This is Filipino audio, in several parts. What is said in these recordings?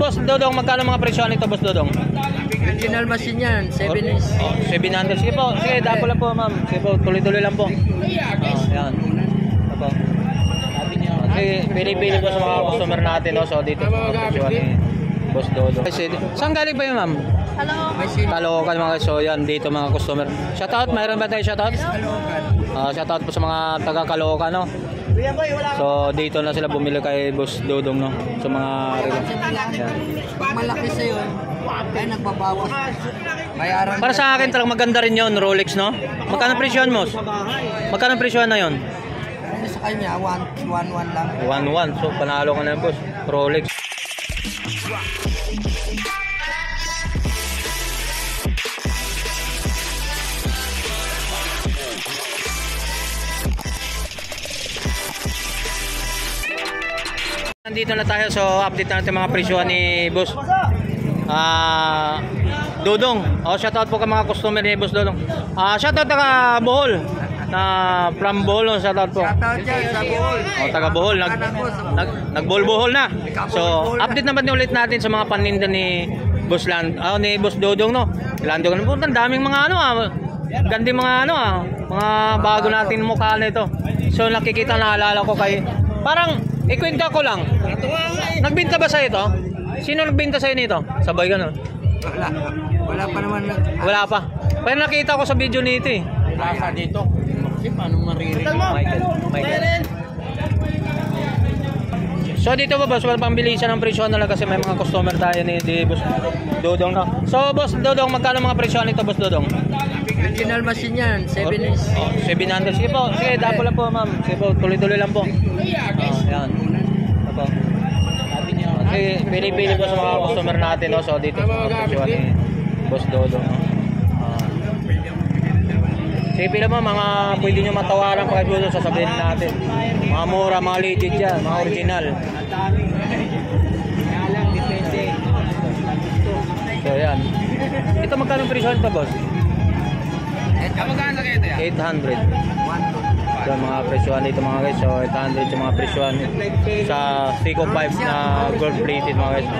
boss Dodong, magkano mga presyo nito, boss Dodong? Original machine yan, 7 inch. 700. Sige po, sige, dapo lang po, ma'am. Sige po, tuloy-tuloy lang po. Yan. Apo. Sige, pili-pili po sa mga customer natin, no? So, dito sa mga presyo ni boss Dodong. Saan galing ba yun, ma'am? Caloocan mga guys. So, yan, dito mga customer. Shoutout, mayroon ba tayo shoutout? Shoutout po sa mga taga Caloocan, no? So dito na sila bumili kay boss Dodong, no? Sa mga malaki sa'yo, ay nagbabawas. Bayaran para sa akin talagang maganda rin yon, Rolex, no? Magkano presyon mo? Magkano presyon na yon? Sa kanya 1-1 lang. 1-1. So panalo ka na, boss. Rolex. Nandito na tayo, so update natin mga presyo ni boss Dodong. Shoutout po ka mga customer ni boss Dodong. Shoutout taga Bohol, na from Bohol, no? Shoutout po. Shoutout dyan sa Bohol. Taga Bohol, nag-Bohol na. So update naman ulit natin sa mga paninda ni boss ni boss Dodong, no? Lando ka na po, ang daming mga gandi mga mga bago natin mukha nito. So nakikita, naalala ko kay parang ikwenta ko lang. Nagbenta ba sa'yo ito? Sino nagbenta sa'yo nito? Sabay ka, no? Wala pa naman. Wala pa. Pero nakita ko sa video nito, eh. Nasa dito. Paano maririnig? Michael. So dito ba, boss, pambilisan ng presyo na lang kasi may mga customer tayo ni boss Dodong, no? So boss Dodong, magkano mga presyo nito, boss Dodong? Original machine yan, 7 inch. 700. Sige po, sige, dapo lang po, ma'am. Sige po, tuloy-tuloy lang po. Yan. Apo. Sige, pili-pili po sa mga customer natin, no? So dito sa mga presyo ni boss Dodong, no? Sige, pila mo, mga pwede nyo matawaran pa kayo, sasabihin natin. Mga mura, mga legit yan, mga original. So yan. Ito magkano presyo nito, boss? 800. So mga presyohan dito mga guys. So 800 yung mga presyohan sa Seiko 5 na gold plated mga guys.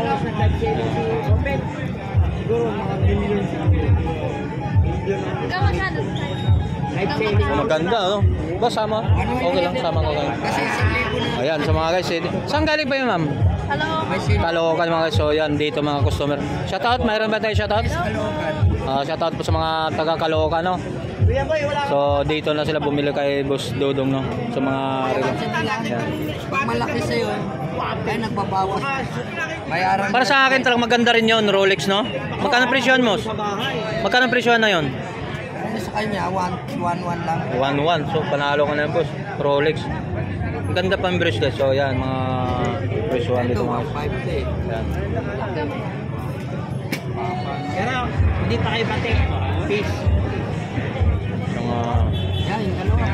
So, maganda, no? Boss, sama? Okay lang, sama ko kayo. Ayan, so mga guys, saan galing pa yun, ma'am? Caloocan mga guys. So yan, dito mga customer. Shoutout, mayroon ba tayo shoutout? Shoutout po sa mga taga Caloocan, no? So dito na sila bumili kay boss Dodong, no? Sa mga malaki sa'yo, ay nagbabawas. Bayaran para sa akin talagang maganda rin yon, Rolex, no? Magkano presyon mo? Magkano presyon na yon? Sa kanya 1-1 lang. 1-1. So panalo ka na, boss. Rolex. Ganda pa ang bracelet. So yan, mga presyohan dito mga. Yan. Pero hindi pa kayo batik. Peace. Yan, yung dalawa.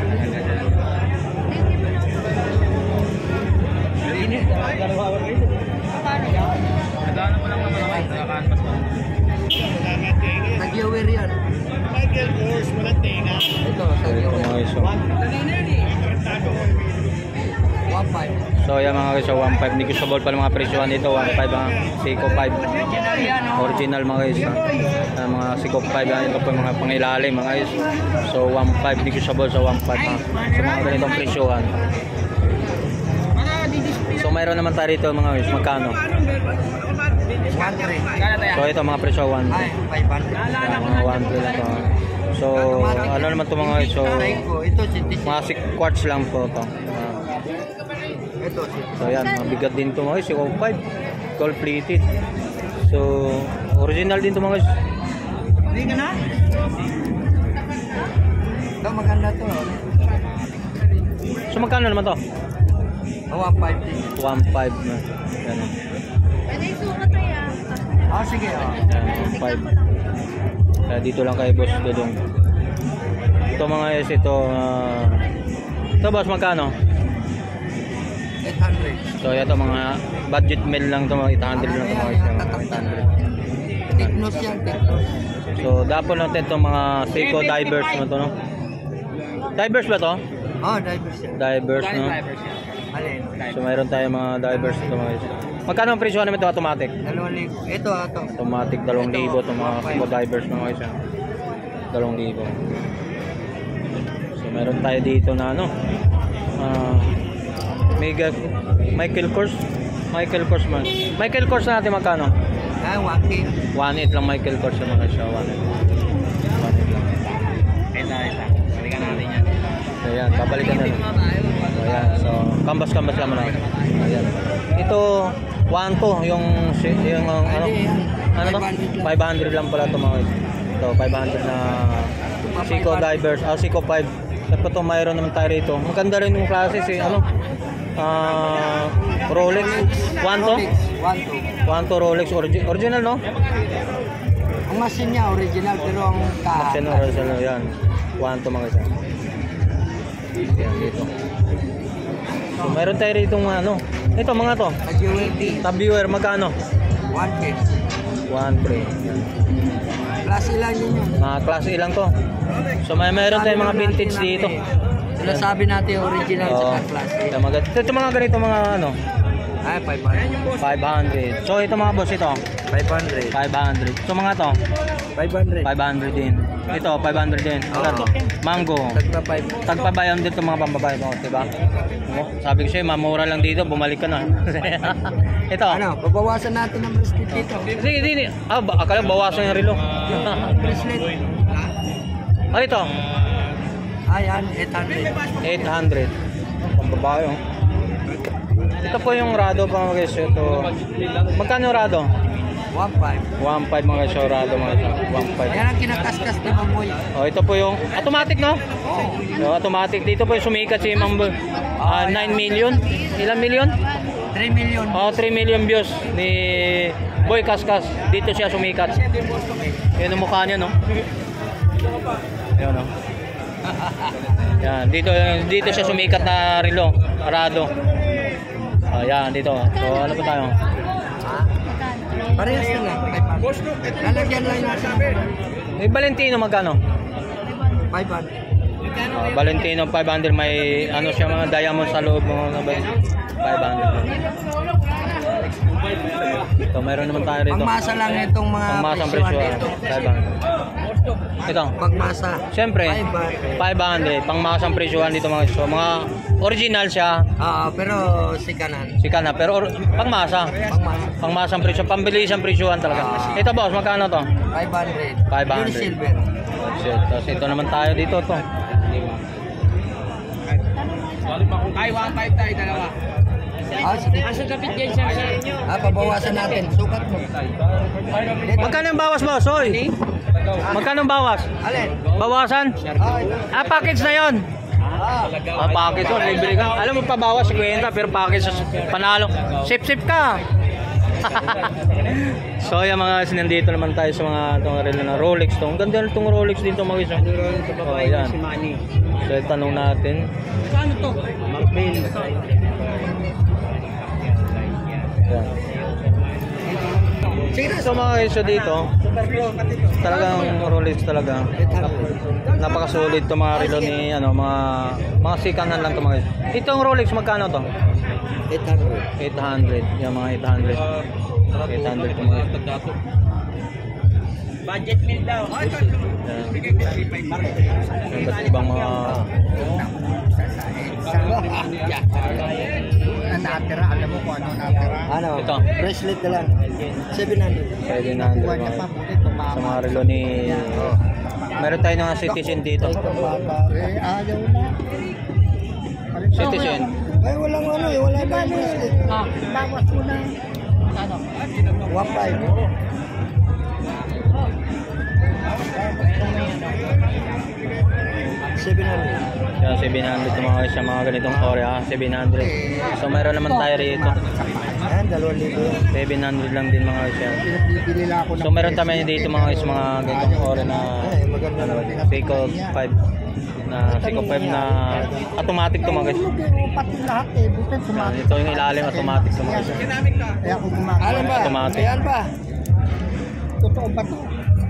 Nag-viewer yan. Michael Kors, walang tinga. Ito, mga iso. 1.5. So yan mga guys, 1.5. Negotiable pa ng mga presyohan dito. 1.5 ang Seiko 5. Original mga guys. Mga Seiko 5 yan. Ito po mga pangilalim mga guys. So 1.5 negotiable sa 1.5 sa mga ganitong presyohan. So mayroon naman tayo dito mga guys. Magkano? 1.3. So ito mga presyo 1.3. Ay, 500. Mga 1.3 lang to. So ano naman ito mga guys. So mga quartz lang po ito. So yan, mabigat din ito mga guys. Seiko 5 gold plated. So original din ito mga guys. Hindi ka na? Ito maganda to. So magkano naman to? 1.5 din. 1.5 na. Ganun. Sige. 1.5. Kaya dito lang kay boss Dodong. Ito mga guys, ito boss magkano? 800. So ito mga budget meal lang ito, 800 lang ito mga guys. 800. Technos yan, Technos. So dapat natin ito mga Seiko divers mo to, no? Divers ba to? Oh, divers yan. Divers, no? Alin? So mayroon tayo mga divers ito mga guys. Magkano ang presyo naman ito automatic? 2,000. Ito. Automatic 2,000 itong mga scuba divers mga guys. 2,000. So meron tayo dito na ano, Michael Kors man. Michael Kors natin magkano? 1K. 1.8 lang Michael Kors yung mga siya. 1.8 lang. Ito. Balikan natin yan. So yan, babalikan na lang. So yan, so kambas lang muna. Ayan. Ito 1 yung ano to? 500 lang pala ito mga guys. Ito 500 na Seiko divers, Seiko 5. Tapos ito mayroon naman tayo rito. Maganda rin yung klase ano? Rolex. 1 to Rolex original no? Ang machine niya original pero ang machine original yan. 1 to mga guys. Yan dito. So mayroon tayo rito ano. Ito mga to. Tab viewer magkano? 1K. 1K. Klase lang yun. Mga klase ilang to. So mayroon tayong mga vintage dito. Sinasabi natin original sa klase. Ito mga ganito mga ano. Ay, 500. 500. So ito mga boss ito. 500. 500. So mga to. 500. 500 din. Ito 500 din. Ito. Mango. Tagpabayan dito mga pambabae to, diba? Sabi ko sa'yo, mamura lang dito, bumalik ka na. Ito. Ano, babawasan natin ang bracelet dito. Sige. Akala bawasan yung relo. Bracelet. Ito. Ayan, 800. 800. Pambabae oh. Ito po yung Rado mga guys. Ito. Magkano yung Rado? 1.5. 1.5 mga guys. Rado mga guys. 1.5. Yan ang kinakaskas ni Mamboy. Oh, ito po yung automatic no? Yung automatic. Dito po yung sumikat si Mamboy. 9 million. Ilan million? 3 million. 3 million views ni Boy Kaskas. Dito siya sumikat. Yan ang mukha niya no? Yan no? Yan. Dito siya sumikat na relo. Rado. Yan dito. So ano pa tayo? Parehas na lang. Lalagyan lang natin. May Valentino magkano? 500. Valentino 500 may ano siya mga diamond sa loob mga 500. Ito meron naman tayo rito. Pagmasa lang itong mga pangmasang presyo. 500. Ito. Pagmasa. Siyempre 500 pangmasang presyohan dito mga so mga original siya. Pero sikanan. Sikana pero pangmasa. Pangmasang presyo, pambilisang presyohan talaga. Ito boss, magkano to? 500. 500. Pure silver. Tapos ito naman tayo dito to. Ay, 1.5 tayo, dalawa. Sige. Asa kapit yan siya sa inyo? Pabawasan natin. Sukat mo. Magkano ang bawas boss? Hoy. Magkano ang bawas? Alin? Bawasan? Package na yon. Package yun, libre ka. Alam mo pa bawas 50 pero package panalo. Sip ka. So yung mga sinandito naman tayo sa mga relo na Rolex to. Ang ganda nitong Rolex dito mga guys. Yan. So tanong natin. Ano to? Marbil. Yan. So mga guys, so dito talagang Rolex talaga. Napakasulit to mga relo ni ano mga sikanan lang to mga guys. Itong Rolex magkano to? 800. 800. Yung mga 800. 800 to mga guys. Budget meal daw. Iba't ibang mga natira, alam mo kung ano natira. Ano? Ito. Bracelet na lang. 700. 700 sa mga relo ni meron tayo ng Citizen dito. Ayaw na. Citizen. Ay, walang ano eh, wala na bracelet. Bawas mo na. Ano? 1.5. Yan, 700 yung mga sa mga ganitong ore ha, 700. So meron naman tayo rito. Ayan, 2,000. 700 lang din mga guys yan. Pinapibili lang ako. So meron tayo dito mga guys, mga ganitong ore na maganda Seiko 5 na Seiko 5 na automatic to mga guys. Pati lahat eh, bukan Yan, ito yung ilalim automatic to mga guys. Kaya ako gumagawa. Alam ba? Automatic. Ayan ba? Totoo ba to?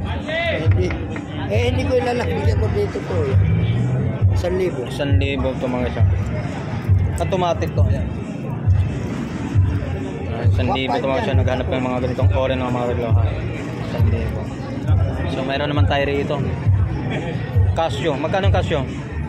Hindi ko ilalakbigyan ko dito to eh. 1,000. 1,000 to mga guys. Automatic to. Yan. 1,000 ito mga siya. Naghanap ng mga ganitong ore ng mga relohan. 1,000. So mayroon naman tayo rito. Casio. Magkano ang Casio?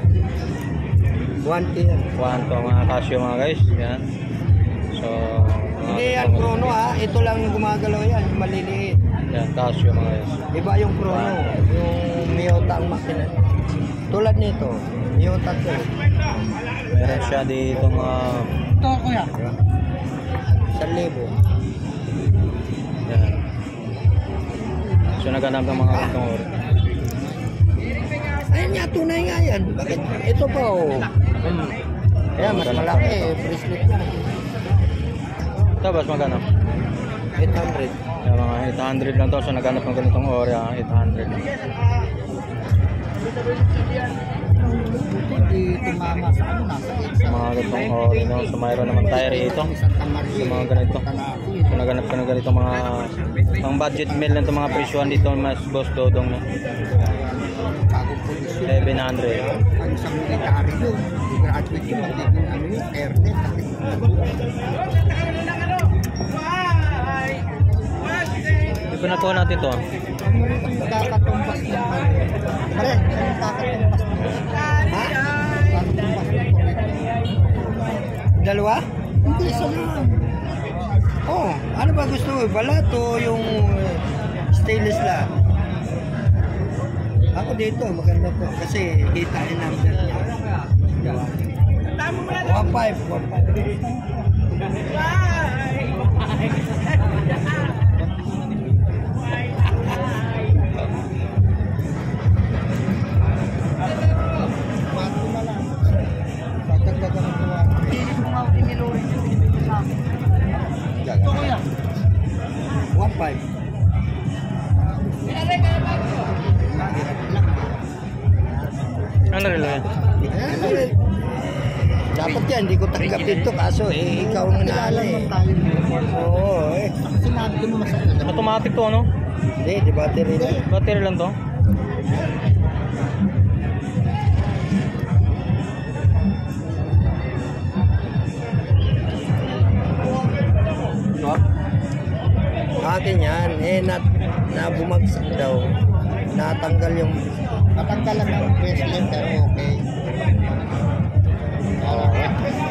1K yan. 1 to mga Casio mga guys. Yan. So Hindi yan chrono ha. Ito lang yung gumagalaw yan. Maliliit. yan, Casio mga guys. Iba yung chrono. Yung Miyota ang makina. Tulad nito. Miyota to. Meron siya dito mga Ito kuya. 1,000. yan. So naghanap ng mga ganitong ore. Ayan nga, tunay nga yan. Bakit? Ito pa oh. Kaya mas malaki eh. Bracelet yan. Tapos magkano? 800. Yan, mga 800 lang to. So naghanap ng ganitong ore, 800 lang. Hindi tumama sa ano nasa Mga ganitong ore, no? So mayroon naman tayo rito. So mga ganito. So naghanap ka ng ganito mga pang budget meal na ito mga presyuhan dito mas Boss Dodong, no? 700. Ang isang military yun. Graduate yun. Magiging ano yun. Airnet. Ipinakuha natin to. Kakatumpas ng pare, kakatumpas ng ha? Kakatumpas ng dalawa? Hindi, isa lang. Oh, ano ba gusto mo? Balat o yung stainless lang? Ako dito, maganda to. Kasi kita yung number niya. 1.5. Ano rin yan? Dapat yan, hindi ko tanggapin to kaso ikaw ang naala eh. Oo eh. Sinabi mo masaya. Automatic to, ano? Hindi, di battery na. Battery lang to. Akin yan, na bumagsak daw. Natanggal yung... Natanggal lang ang bracelet pero okay.